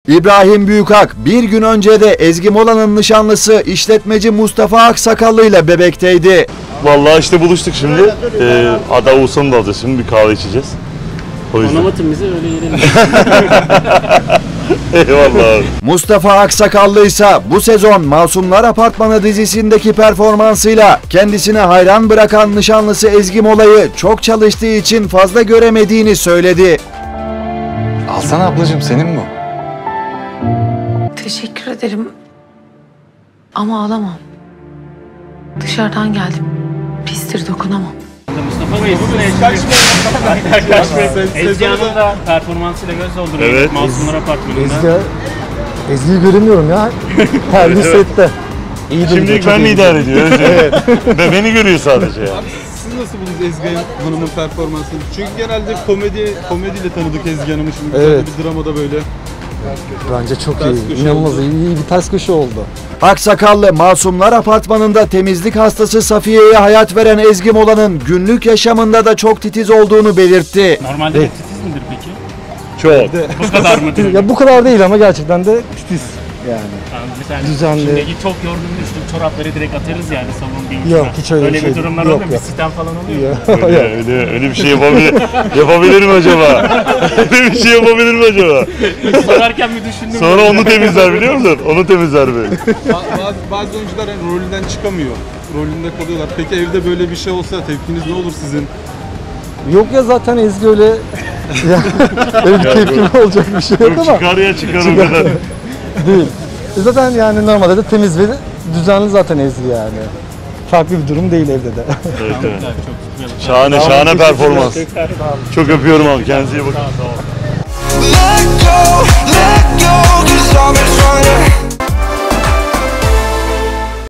İbrahim Büyükak bir gün önce de Ezgi Mola'nın nişanlısı işletmeci Mustafa Aksakallı ile Bebek'teydi. Vallahi işte buluştuk şimdi. Ada Oğuzhan'ı da alacağız şimdi, bir kahve içeceğiz. O yüzden. Anlamatın bizi öyle yiyelim. Eyvallah. Mustafa Aksakallı ise bu sezon Masumlar Apartmanı dizisindeki performansıyla kendisine hayran bırakan nişanlısı Ezgi Mola'yı çok çalıştığı için fazla göremediğini söyledi. Alsana ablacığım, senin bu. Teşekkür ederim. Ama alamam. Dışarıdan geldim. Pistir, dokunamam. Mustafa Bey, Ezgi Hanım da performansıyla göz dolduruyor. Evet. Masumlar Apartmanı'nda. Ezgi'yi göremiyorum ya. Her bir sette. İyi durumda, Şimdilik çok ben iyi idare ediyor. Evet. Ve beni görüyor sadece ya. Siz nasıl buldunuz Ezgi Hanım'ın performansını? Çünkü genelde komediyle tanıdık Ezgi Hanım'ı, şimdi Evet. bir dramada böyle. Bence çok Ters iyi. köşe İnanılmaz oldu. iyi bir ters köşe oldu. Aksakallı Masumlar Apartmanı'nda temizlik hastası Safiye'ye hayat veren Ezgi Mola'nın günlük yaşamında da çok titiz olduğunu belirtti. Normalde de titiz midir peki? Çok. Bu kadar mı? Ya bu kadar değil ama gerçekten de titiz yani. Mesela Düzenli. şimdi çok yorgun düştüm, çorapları direkt atarız yani salon değil. Yok, hiç öyle bir şey bir durumlar yok, oluyor mu? yok. Bir sistem falan oluyor mu? Öyle bir şey yapabilir mi acaba? Öyle bir şey yapabilir mi acaba? Sorarken bir düşündüm. Sonra onu temizler, biliyor musun? Onu temizler böyle. Bazı oyuncular yani rolünden çıkamıyor. Rolünde kalıyorlar. Peki evde böyle bir şey olsa tepkiniz ne olur sizin? Yok ya, zaten Ezgi öyle ya, öyle bir tepkim olacak bir şey yok Yok, ama çıkar ya, çıkar o kadar. değil. Zaten yani normalde de temiz ve düzenli zaten Ezgi yani. Farklı bir durum değil evde de. Evet, evet. Çok Şahane performans. Çok öpüyorum abi, kendinize iyi bakın. Let go, let go.